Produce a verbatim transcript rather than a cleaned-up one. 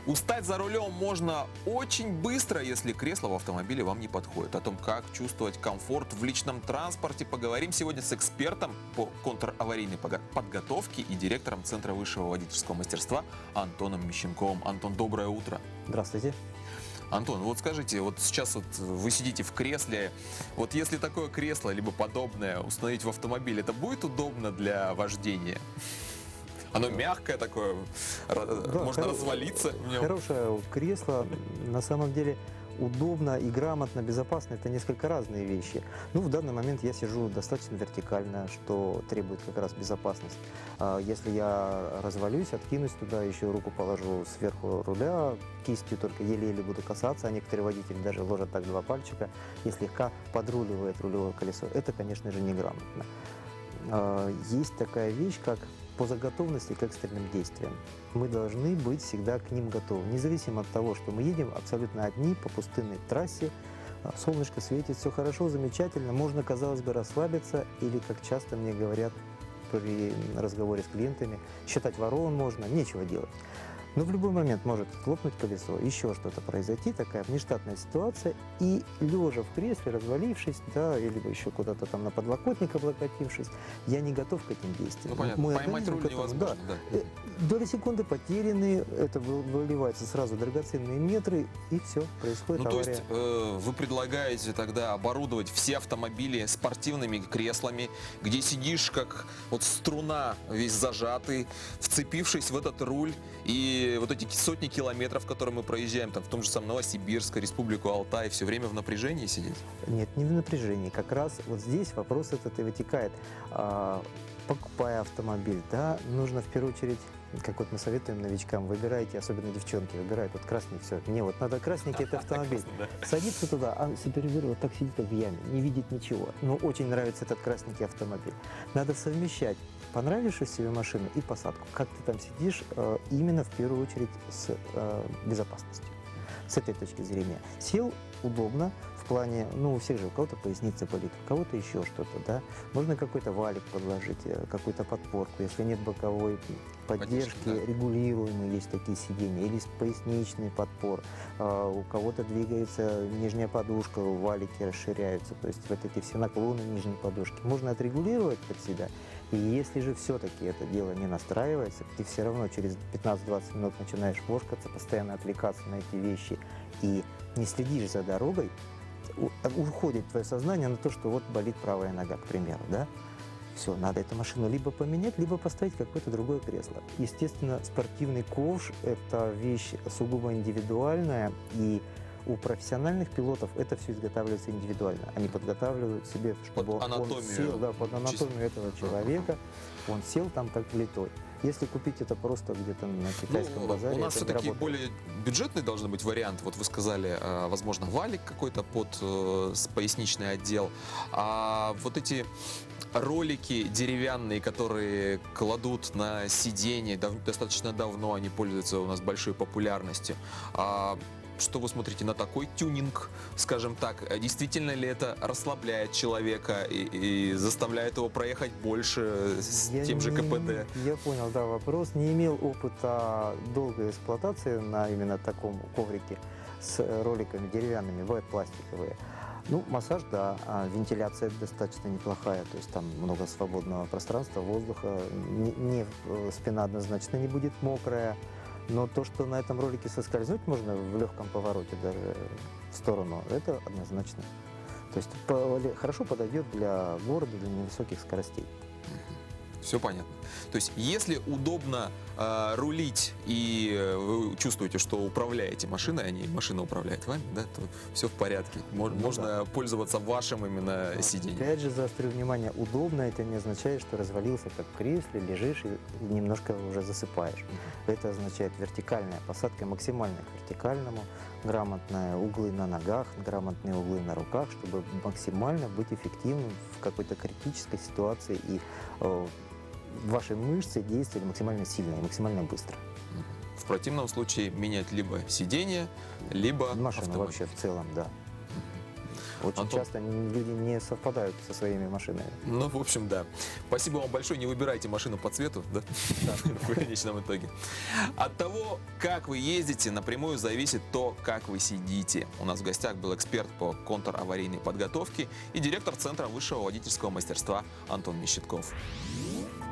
Устать за рулем можно очень быстро, если кресло в автомобиле вам не подходит. О том, как чувствовать комфорт в личном транспорте, поговорим сегодня с экспертом по контраварийной подготовке и директором Центра высшего водительского мастерства Антоном Мещенковым. Антон, доброе утро. Здравствуйте. Антон, вот скажите, вот сейчас вот вы сидите в кресле, вот если такое кресло, либо подобное установить в автомобиле, это будет удобно для вождения? Оно мягкое такое, да, можно хоро... развалиться в нем. Хорошее кресло, на самом деле удобно и грамотно, безопасно, это несколько разные вещи. Ну, в данный момент я сижу достаточно вертикально, что требует как раз безопасность. Если я развалюсь, откинусь туда, еще руку положу сверху руля, кистью только еле-еле буду касаться, а некоторые водители даже ложат так два пальчика и слегка подруливает рулевое колесо. Это, конечно же, неграмотно. Есть такая вещь, как по заготовности к экстренным действиям. Мы должны быть всегда к ним готовы, независимо от того, что мы едем абсолютно одни по пустынной трассе, солнышко светит, все хорошо, замечательно, можно, казалось бы, расслабиться или, как часто мне говорят при разговоре с клиентами, считать ворон можно, нечего делать. Но в любой момент может лопнуть колесо, еще что-то произойти, такая внештатная ситуация, и лежа в кресле, развалившись, да, или еще куда-то там на подлокотник облокотившись, я не готов к этим действиям. Ну, понятно, Мой поймать руль невозможно, да. да. Доли секунды потеряны, это выливается сразу драгоценные метры, и все, происходит ну, авария. То есть э, вы предлагаете тогда оборудовать все автомобили спортивными креслами, где сидишь как вот струна, весь зажатый, вцепившись в этот руль, и вот эти сотни километров, которые мы проезжаем, там, в том же самом Новосибирск, Республику Алтай, все время в напряжении сидеть? Нет, не в напряжении. Как раз вот здесь вопрос этот и вытекает. Покупая автомобиль, да, нужно в первую очередь, как вот мы советуем новичкам, выбирайте, особенно девчонки, выбирают вот красный, все, мне вот надо красненький этот автомобиль. Садиться туда, а супервизор вот так сидит как в яме, не видит ничего. Но очень нравится этот красненький автомобиль. Надо совмещать понравившуюся себе машину и посадку. Как ты там сидишь, именно в первую очередь с безопасностью. С этой точки зрения. Сел удобно, в плане, ну, у всех же, у кого-то поясница болит, у кого-то еще что-то, да. Можно какой-то валик подложить, какую-то подпорку, если нет боковой поддержки, Поддержка, да. Регулируемые есть такие сиденья, или поясничный подпор. А, у кого-то двигается нижняя подушка, валики расширяются, то есть вот эти все наклоны нижней подушки. Можно отрегулировать под себя, и если же все-таки это дело не настраивается, ты все равно через пятнадцать-двадцать минут начинаешь мошкаться, постоянно отвлекаться на эти вещи, и не следишь за дорогой, уходит твое сознание на то, что вот болит правая нога, к примеру, да? Все, надо эту машину либо поменять, либо поставить какое-то другое кресло. Естественно, спортивный ковш – это вещь сугубо индивидуальная, и у профессиональных пилотов это все изготавливается индивидуально. Они подготавливают себе, чтобы под он сел, да, под анатомию этого человека, он сел там как влитой. Если купить это просто где-то на китайском ну, базаре, у нас все-таки более бюджетный должен быть вариант. Вот вы сказали, возможно, валик какой-то под э, поясничный отдел. А вот эти ролики деревянные, которые кладут на сиденье, достаточно давно они пользуются у нас большой популярностью. А что вы смотрите на такой тюнинг, скажем так? Действительно ли это расслабляет человека и, и заставляет его проехать больше с я тем же не, КПД? Я понял, да, вопрос. Не имел опыта долгой эксплуатации на именно таком коврике с роликами деревянными, бывают пластиковые. Ну, массаж, да, а вентиляция достаточно неплохая, то есть там много свободного пространства, воздуха, не, не, спина однозначно не будет мокрая. Но то, что на этом ролике соскользнуть можно в легком повороте даже в сторону, это однозначно. То есть по, хорошо подойдет для города, для невысоких скоростей. Все понятно. То есть, если удобно э, рулить и вы чувствуете, что управляете машиной, а не машина управляет вами, да, то все в порядке. Можно, ну, можно да. пользоваться вашим именно Но, сиденьем. Опять же, заострю внимание, удобно это не означает, что развалился как в кресле, лежишь и немножко уже засыпаешь. Mm-hmm. Это означает вертикальная посадка, максимально к вертикальному, грамотные углы на ногах, грамотные углы на руках, чтобы максимально быть эффективным в какой-то критической ситуации и э, ваши мышцы действовали максимально сильно и максимально быстро. В противном случае менять либо сиденье, либо машину автомобиль. вообще в целом, да. Очень Антон. часто н- люди не совпадают со своими машинами. Ну, в общем, да. Спасибо вам большое. Не выбирайте машину по цвету, да? В конечном итоге. От того, как вы ездите, напрямую зависит то, как вы сидите. У нас в гостях был эксперт по контраварийной подготовке и директор Центра высшего водительского мастерства Антон Мещетков.